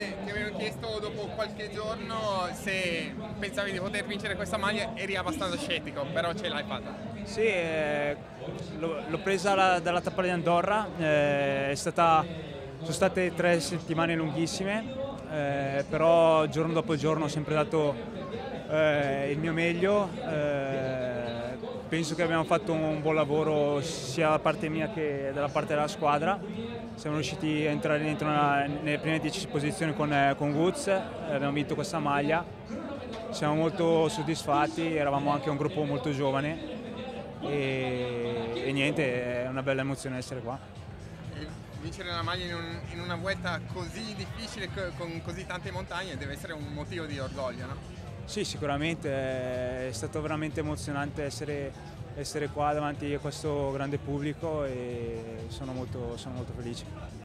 Ti avevo chiesto dopo qualche giorno se pensavi di poter vincere questa maglia, eri abbastanza scettico, però ce l'hai fatta. Sì, l'ho presa dalla tappa di Andorra, sono state 3 settimane lunghissime, però giorno dopo giorno ho sempre dato il mio meglio. Penso che abbiamo fatto un buon lavoro sia da parte mia che dalla parte della squadra. Siamo riusciti a entrare dentro nelle prime 10 posizioni con Woods, abbiamo vinto questa maglia, siamo molto soddisfatti, eravamo anche un gruppo molto giovane e niente, è una bella emozione essere qua. E vincere la maglia in una Vuelta così difficile, con così tante montagne, deve essere un motivo di orgoglio, no? Sì, sicuramente è stato veramente emozionante essere qua davanti a questo grande pubblico e sono molto felice.